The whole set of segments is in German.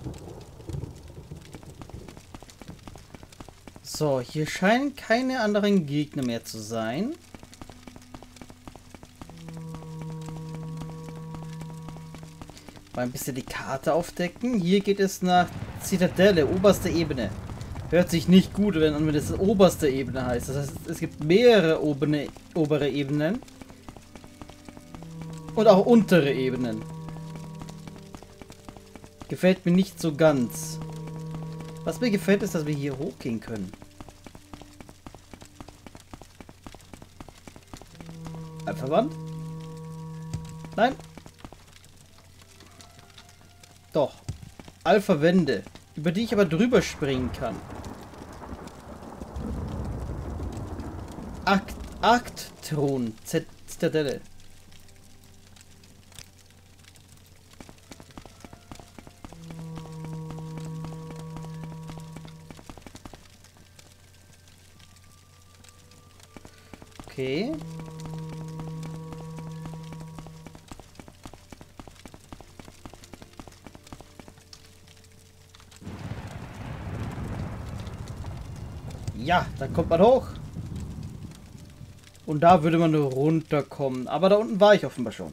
So, hier scheinen keine anderen Gegner mehr zu sein. Mal ein bisschen die Karte aufdecken. Hier geht es nach Zitadelle, oberste Ebene. Hört sich nicht gut, wenn das oberste Ebene heißt. Das heißt, es gibt mehrere obere Ebenen. Und auch untere Ebenen. Gefällt mir nicht so ganz. Was mir gefällt, ist, dass wir hier hochgehen können. Alpha-Wand? Nein? Doch. Alpha-Wände, über die ich aber drüber springen kann. Arktthron, Zitadelle. Okay. Ja, da kommt man hoch. Und da würde man nur runterkommen. Aber da unten war ich offenbar schon.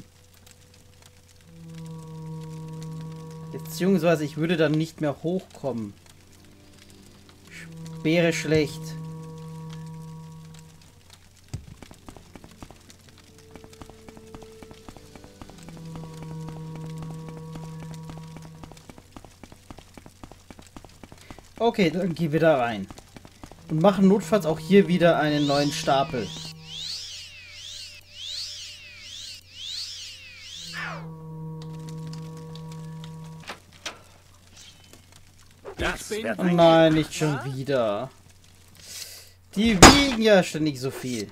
Beziehungsweise ich würde dann nicht mehr hochkommen. Wäre schlecht. Okay, dann gehen wir da rein. Und machen notfalls auch hier wieder einen neuen Stapel. Oh nein, nicht schon wieder. Die wiegen ja ständig so viel.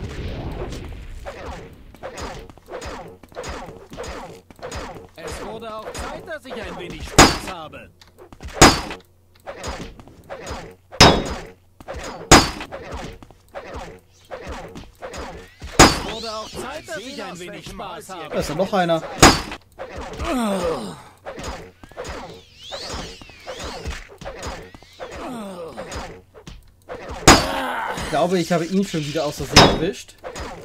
Es wurde auch Zeit, dass ich ein wenig Spaß habe. Es wurde auch Zeit, dass ich ein wenig Spaß habe. Da ist ja noch einer. Ich glaube, ich habe ihn schon wieder aus Versehen erwischt.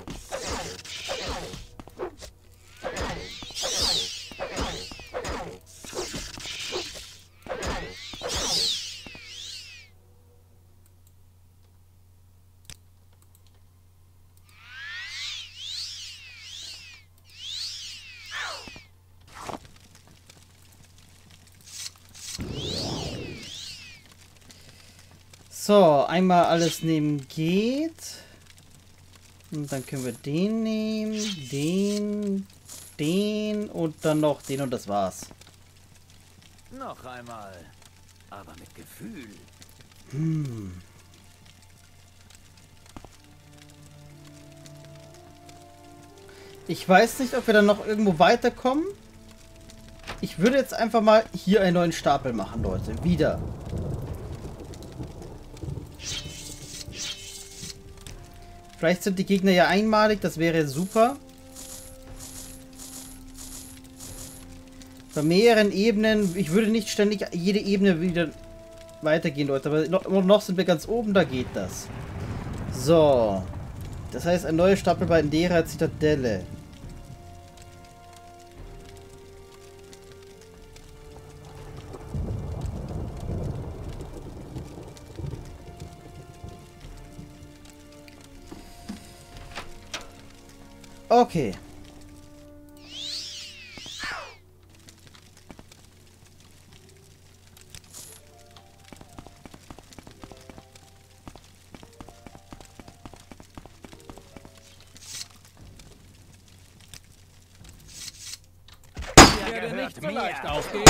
So, einmal alles nehmen geht. Und dann können wir den nehmen, den und dann noch den und das war's. Noch einmal, aber mit Gefühl. Ich weiß nicht, ob wir dann noch irgendwo weiterkommen. Ich würde jetzt einfach mal hier einen neuen Stapel machen, Leute. Wieder. Vielleicht sind die Gegner ja einmalig, das wäre super. Bei mehreren Ebenen, ich würde nicht ständig jede Ebene wieder weitergehen, Leute. Aber noch sind wir ganz oben, da geht das. So. Das heißt, ein neuer Stapel bei Endera Zitadelle. Okay. Ich werde nicht so leicht aufgeben.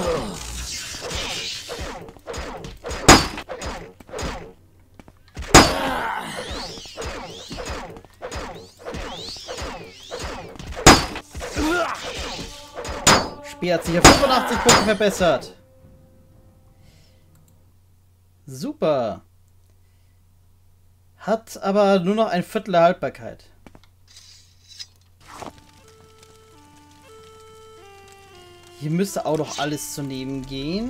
Speer hat sich auf 85 Punkte verbessert. Super. Hat aber nur noch ein Viertel der Haltbarkeit. Hier müsste auch noch alles zu nehmen gehen.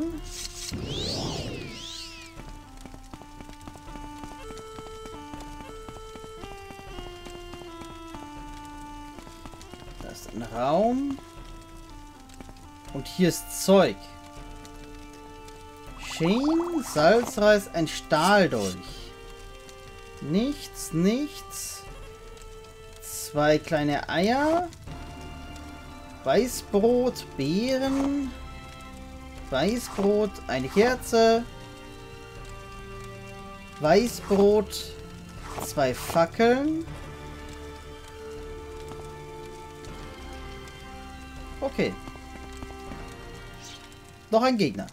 Da ist ein Raum. Und hier ist Zeug. Shane, Salzreis, ein Stahldolch. Nichts, nichts. 2 kleine Eier. Weißbrot, Beeren. Weißbrot, eine Kerze. Weißbrot, 2 Fackeln. Okay. Noch ein Gegner.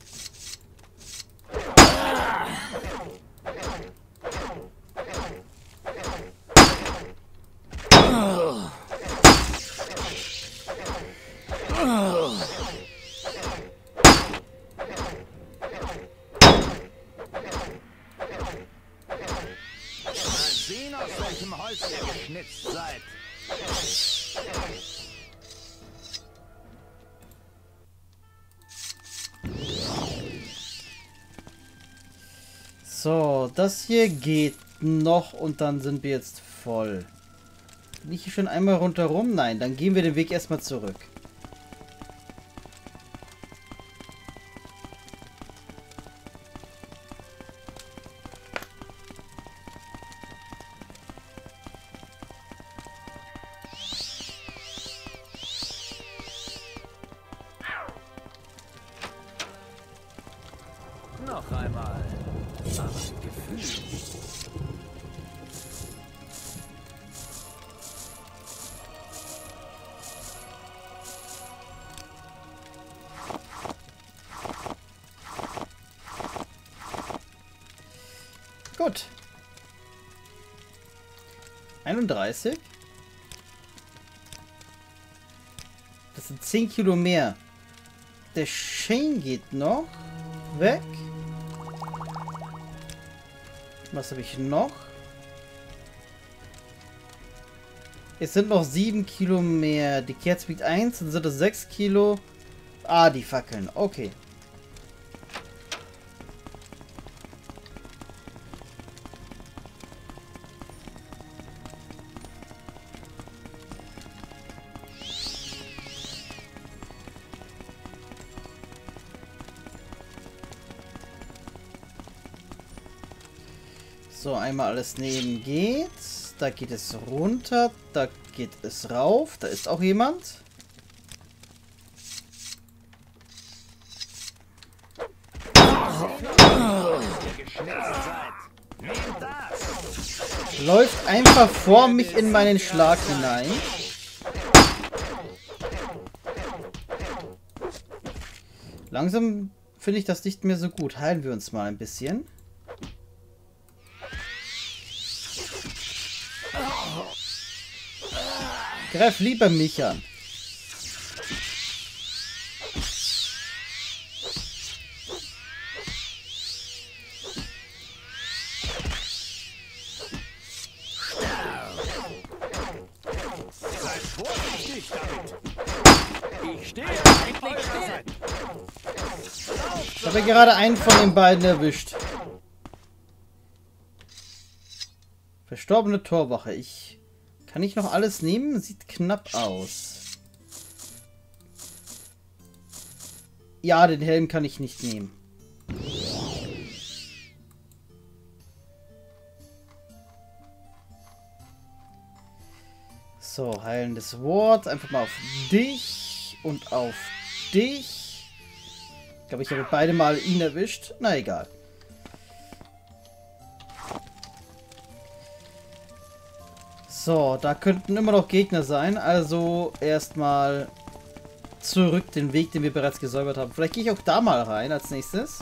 Sehen, aus welchem Holz ihr geschnitzt seid. So, das hier geht noch und dann sind wir jetzt voll. Bin ich hier schon einmal rundherum? Nein, dann gehen wir den Weg erstmal zurück. Noch einmal. Aber mit Gefühl. Gut. 31. Das sind 10 Kilo mehr. Der Shane geht noch weg. Was habe ich noch? Es sind noch 7 Kilo mehr. Die Kerze wiegt 1, dann sind es 6 Kilo. Ah, die Fackeln. Okay. So, einmal alles nehmen geht. Da geht es runter. Da geht es rauf. Da ist auch jemand. Läuft einfach vor mich in meinen Schlag hinein. Langsam finde ich das nicht mehr so gut. Heilen wir uns mal ein bisschen. Greif lieber mich an. Seid vorsichtig damit. Ich stehe endlich still. Ich habe gerade einen von den beiden erwischt. Verstorbene Torwache. Kann ich noch alles nehmen? Sieht knapp aus. Ja, den Helm kann ich nicht nehmen. So, heilendes Wort. Einfach mal auf dich und auf dich. Ich glaube, ich habe beide Mal ihn erwischt. Na egal. So, da könnten immer noch Gegner sein. Also erstmal zurück den Weg, den wir bereits gesäubert haben. Vielleicht gehe ich auch da mal rein als nächstes.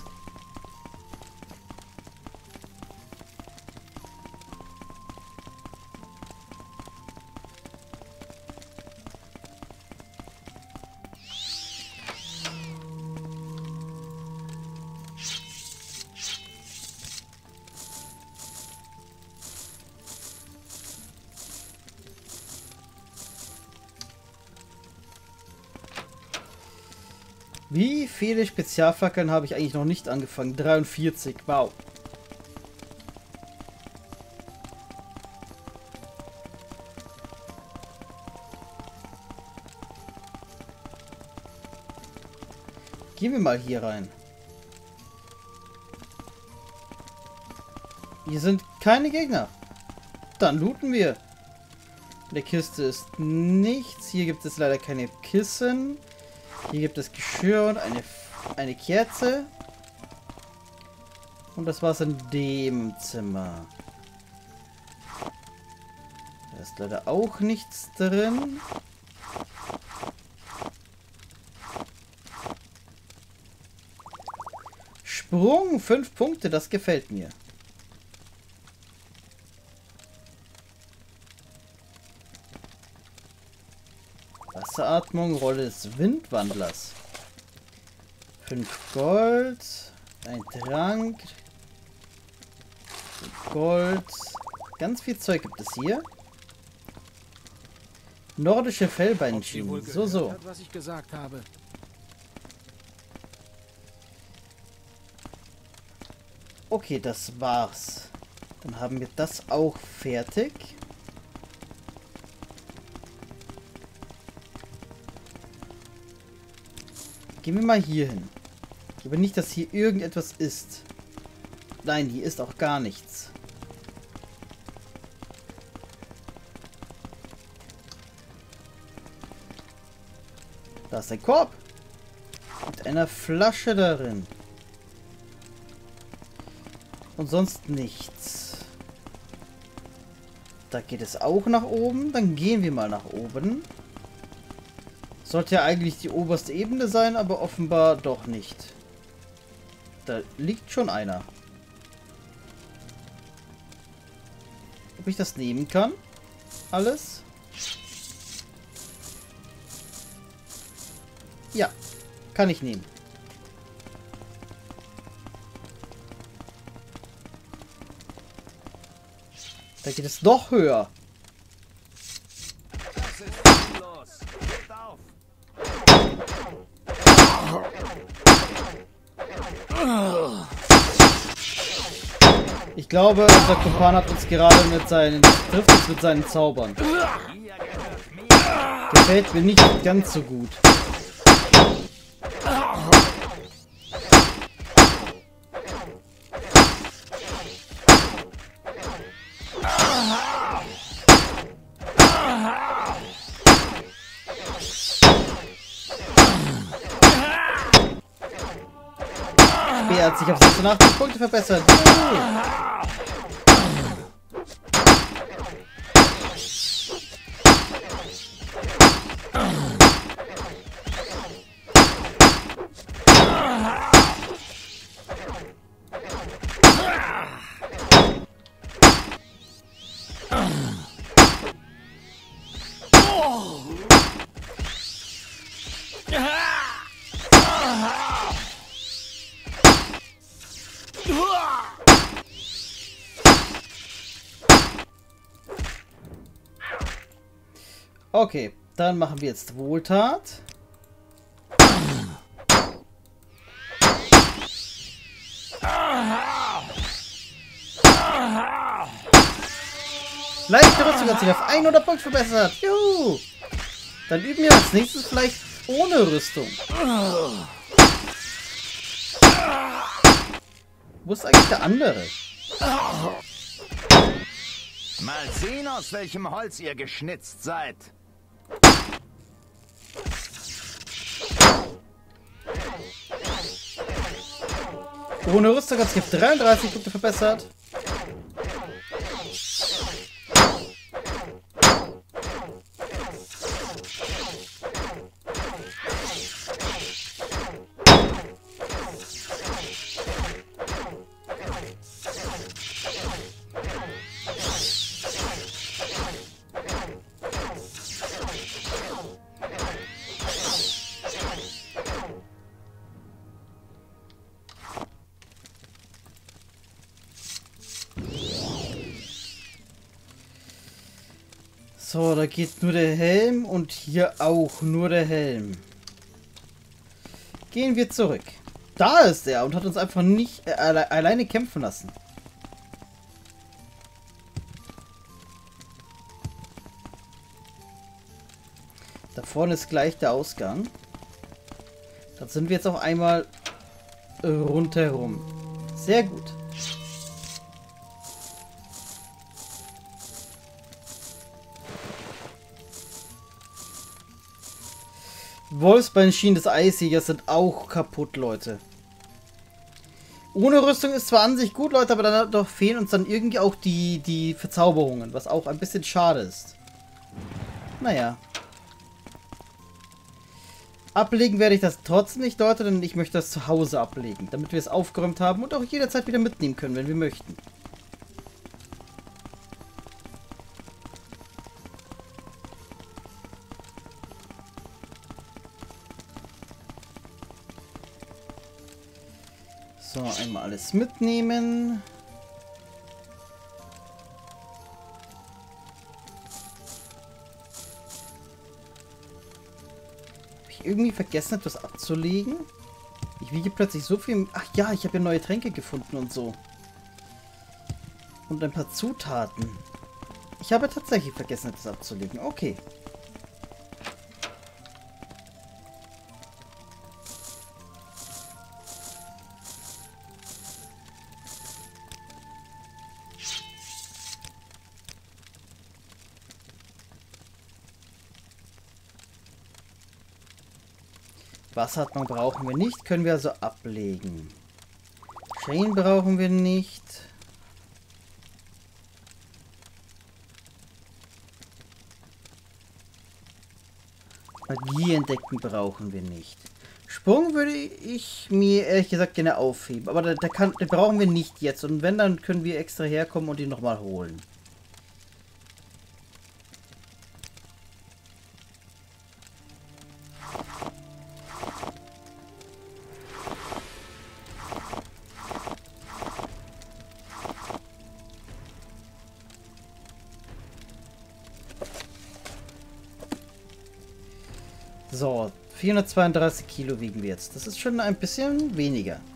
Wie viele Spezialfackeln habe ich eigentlich noch nicht angefangen? 43. Wow. Gehen wir mal hier rein. Hier sind keine Gegner. Dann looten wir. In der Kiste ist nichts. Hier gibt es leider keine Kissen. Hier gibt es Geschirr und eine Kerze. Und das war's in dem Zimmer. Da ist leider auch nichts drin. Sprung, 5 Punkte, das gefällt mir. Wasseratmung, Rolle des Windwandlers. 5 Gold, ein Trank, Gold, ganz viel Zeug gibt es hier. Nordische Fellbeinschienen, so. Hat, was ich gesagt habe. Okay, das war's. Dann haben wir das auch fertig. Gehen wir mal hier hin. Ich glaube nicht, dass hier irgendetwas ist. Nein, hier ist auch gar nichts. Da ist ein Korb. Mit einer Flasche darin. Und sonst nichts. Da geht es auch nach oben. Dann gehen wir mal nach oben. Sollte ja eigentlich die oberste Ebene sein, aber offenbar doch nicht. Da liegt schon einer. Ob ich das nehmen kann? Alles? Ja, kann ich nehmen. Da geht es noch höher. Das ist sinnlos. Geht auf. Ich glaube, unser Kumpan hat uns gerade trifft uns mit seinen Zaubern. Gefällt mir nicht ganz so gut. Er hat sich auf 86 Punkte verbessert. Okay, dann machen wir jetzt Wohltat. Leichte Rüstung hat sich auf 100 Punkte verbessert. Juhu. Dann üben wir als nächstes vielleicht ohne Rüstung. Wo ist eigentlich der andere? Mal sehen, aus welchem Holz ihr geschnitzt seid. Ohne Rüstung hat sich auf 33 Punkte verbessert. So, da geht nur der Helm und hier auch nur der Helm. Gehen wir zurück. Da ist er und hat uns einfach nicht alleine kämpfen lassen. Da vorne ist gleich der Ausgang. Dann sind wir jetzt auch einmal rundherum. Sehr gut. Wolfsbeinschienen des Eisjägers sind auch kaputt, Leute. Ohne Rüstung ist zwar an sich gut, Leute, aber dann doch fehlen uns dann irgendwie auch die Verzauberungen, was auch ein bisschen schade ist. Naja. Ablegen werde ich das trotzdem nicht, Leute, denn ich möchte das zu Hause ablegen, damit wir es aufgeräumt haben und auch jederzeit wieder mitnehmen können, wenn wir möchten. So, einmal alles mitnehmen. Habe ich irgendwie vergessen, etwas abzulegen? Ich wiege plötzlich so viel... Ach ja, ich habe ja neue Tränke gefunden und so. Und ein paar Zutaten. Ich habe tatsächlich vergessen, etwas abzulegen. Okay. Wasseratmung brauchen wir nicht, können wir also ablegen. Chain brauchen wir nicht. Magie entdecken brauchen wir nicht. Sprung würde ich mir ehrlich gesagt gerne aufheben, aber den brauchen wir nicht jetzt. Und wenn, dann können wir extra herkommen und ihn nochmal holen. So, 432 Kilo wiegen wir jetzt. Das ist schon ein bisschen weniger.